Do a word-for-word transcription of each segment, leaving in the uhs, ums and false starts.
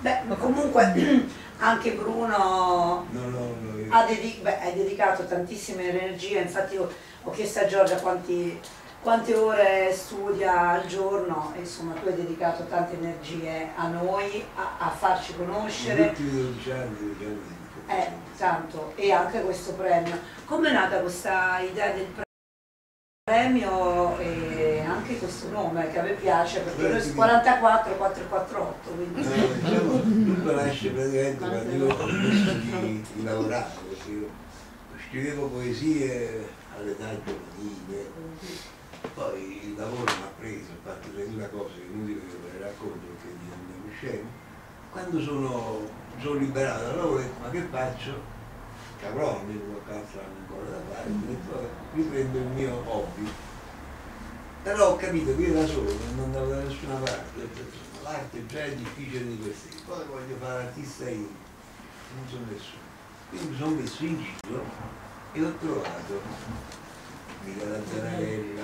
Beh, ma comunque anche Bruno no, no, no, io... ha dedic beh, hai dedicato tantissime energie, infatti io ho chiesto a Giorgia quanti, quante ore studia al giorno e insomma tu hai dedicato tante energie a noi, a, a farci conoscere. Negli ultimi dodici anni, dodici anni Eh, tanto, e anche questo premio. Come è nata questa idea del premio e anche questo nome che a me piace, perché noi sono quarantaquattro quattrocentoquarantotto, quindi... No, diciamo, tutto nasce praticamente quando io ho smesso di, di lavorare, perché io scrivevo poesie all'età giovanile, poi il lavoro mi ha preso, ho fatto tremila cose, è inutile che ve le racconto perché diventiamo scemi. Quando sono, sono liberato dal lavoro ho detto, ma che faccio? Che avrò almeno qualche altro anno ancora da fare, quindi poi riprendo il mio hobby. Però ho capito che io da solo non andavo da nessuna parte, ho detto, l'arte già è difficile di per sé, poi voglio fare artista io, non sono nessuno. Quindi mi sono messo in giro e ho trovato Michela Zanarella,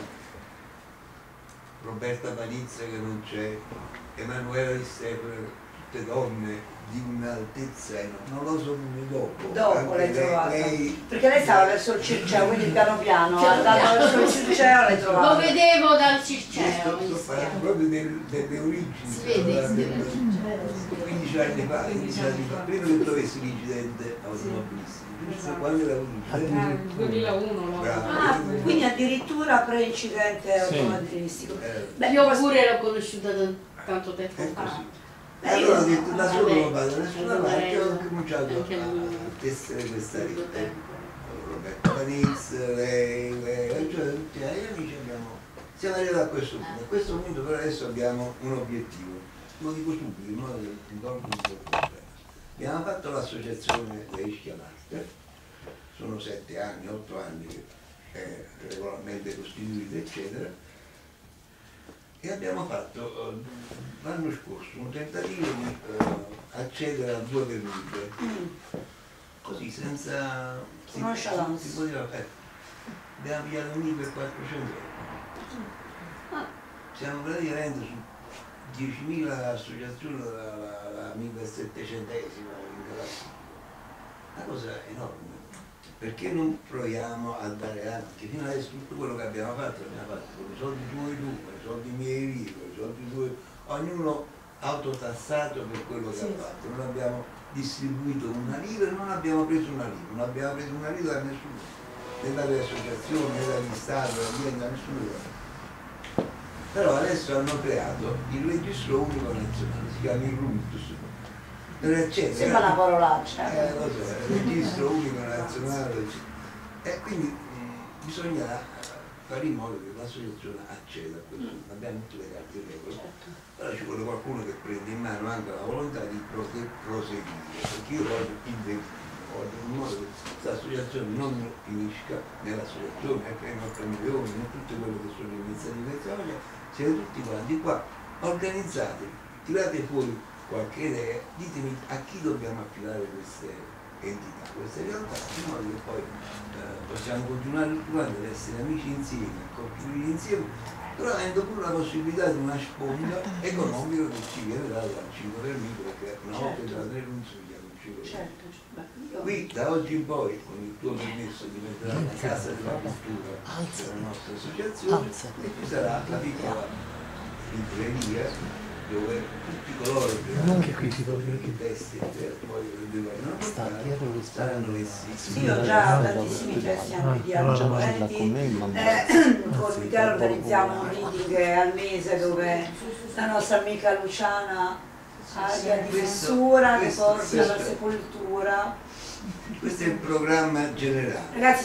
Roberta Panizza che non c'è, Emanuela Di Stefano, tutte donne di un'altezza, non lo so come dopo. Dopo l'hai trovata. Lei, perché lei stava verso il Circeo, quindi piano piano, andando verso il Circeo l'hai trovata. Lo vedevo dal Circeo. Sto parlando proprio del, delle origini. Si vede, si vede. quindici anni fa, quindici anni fa, prima che trovessi l'incidente automobilistico, giusto quando era un duemilauno. Ah, quindi addirittura pre-incidente Sì. automobilistico. Eh, Beh, Io questo- pure l'ho conosciuta da tanto tempo è fa. così. Beh, E allora ho io- detto da solo Vabbè, non vado da nessuna allora parte, ho lei- cominciato anche a, lui. a tessere questa Tanto rete. tempo. Roberto Panizza, lei, lei, cioè tutti gli amici abbiamo. Siamo arrivati a questo punto. A questo punto però adesso abbiamo un obiettivo. Lo dico subito, in modo che non dormo un po'. Abbiamo fatto l'associazione dei Schiavarte, sono sette anni, otto anni che è regolarmente costituita, eccetera. E abbiamo fatto eh, l'anno scorso un tentativo di eh, accedere a due permute, così senza si, Nonchalance. si poteva, eh, abbiamo pigliato un I per quattrocento euro. Siamo praticamente su diecimila associazioni la, la, la millesettecentesima in classe. Una cosa enorme. Perché non proviamo a dare avanti? Fino adesso tutto quello che abbiamo fatto l'abbiamo fatto con i soldi tuoi tu, con i soldi miei io, con i soldi tuoi, ognuno autotassato per quello che Sì. ha fatto. Non abbiamo distribuito una lira e non abbiamo preso una lira, non abbiamo preso una lira da nessuno, né dalle associazioni, né dagli stati, né da nessuno. Però adesso hanno creato il registro unico nazionale, si chiama il R U N T S. Sembra una parolaccia. Eh, lo so, il registro unico nazionale. E quindi mh, bisogna fare in modo che l'associazione acceda a questo. Abbiamo tutte le carte in regola. Però ci vuole qualcuno che prenda in mano anche la volontà di proseguire. Perché io voglio voglio in modo che questa associazione non finisca nell'associazione, che i nostri milioni, in tutte quelle che sono le iniziative che siamo, siete tutti quanti qua, organizzate, tirate fuori qualche idea, ditemi a chi dobbiamo affidare queste entità, queste realtà, in modo che poi eh, possiamo continuare tutti quanti ad essere amici insieme, a costruire insieme, però avendo pure la possibilità di una sponda economica che ci viene data dal cinque per mille, perché una volta Certo. entrate nel non si chiama un cinque per mille. Certo, beh, io- Qui da oggi in poi, con il tuo permesso, diventerà la casa della cultura della nostra associazione e ci sarà la piccola libreria dove tutti coloro che hanno i testi e poi devono portare saranno messi. Sì, io ho già tantissimi testi anche di argomenti. Eh, con Michele organizziamo un reading al mese dove la nostra amica Luciana Aria di Messura che Questo- porta questo- alla sepoltura. Questo è il programma generale. Ragazzi,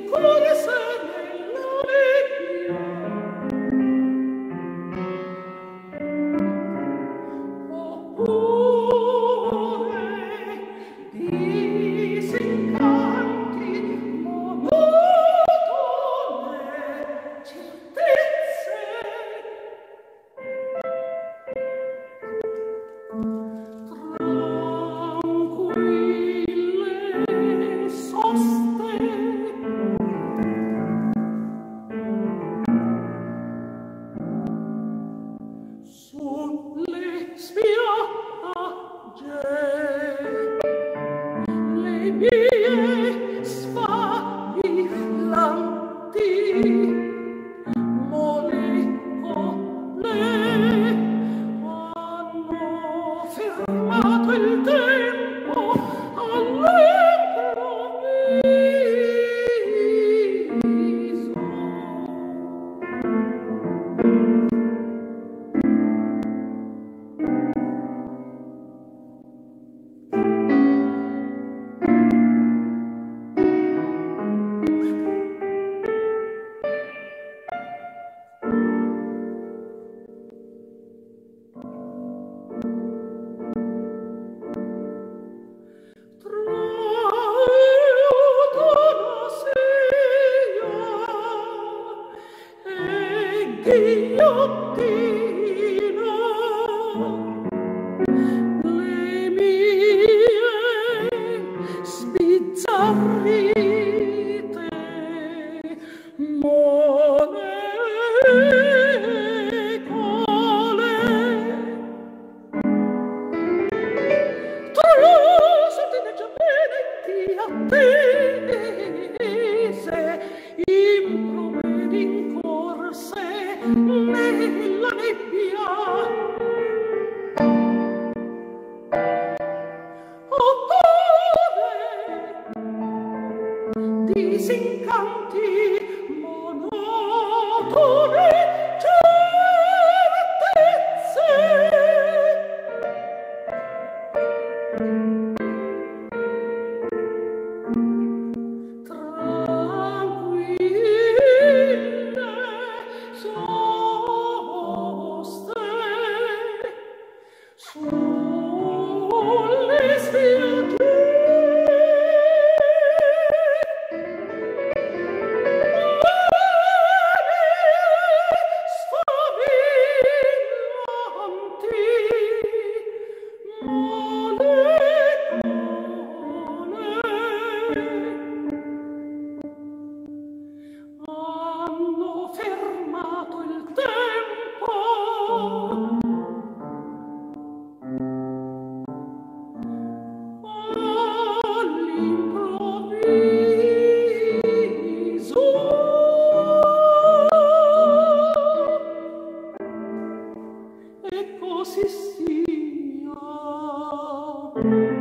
E così sia.